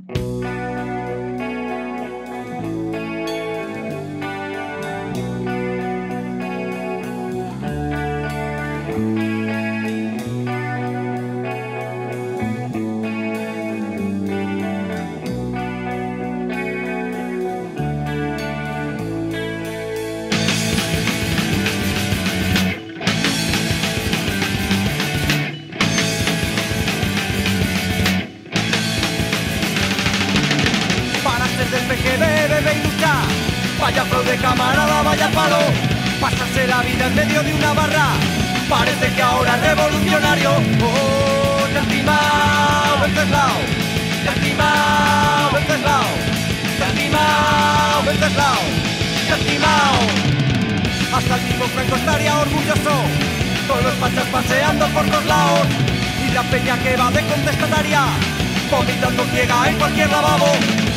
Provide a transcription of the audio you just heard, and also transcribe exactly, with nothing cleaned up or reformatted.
Que bebe, bebe y lucha. Vaya fraude, camarada, vaya palo. Pasarse la vida en medio de una barra. Parece que ahora es revolucionario. Oh, te has timado, Wenceslao. Te has timado, Wenceslao. Te has timado, Wenceslao. Te has timado. Hasta el mismo Franco estaría orgulloso, con los fachas paseando por los lados y la peña que va de contestataria, vomitando ciega en cualquier lavabo.